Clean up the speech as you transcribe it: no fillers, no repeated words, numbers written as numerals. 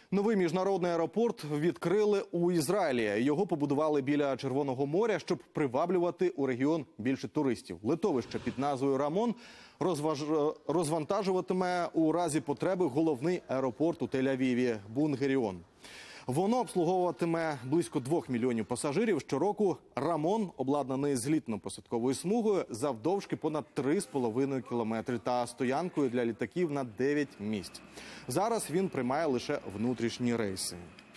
Новий міжнародний аеропорт відкрили у Ізраїлі. Його побудували біля Червоного моря, щоб приваблювати у регіон більше туристів. Литовище під назвою Рамон розвантажуватиме у разі потреби головний аеропорт у Тель-Авіві – Бен-Гуріон. Воно обслуговуватиме близько 2 мільйонів пасажирів. Щороку Рамон обладнаний злітно-посадковою смугою завдовжки понад 3,5 кілометри та стоянкою для літаків на 9 місць. Зараз він приймає лише внутрішні рейси.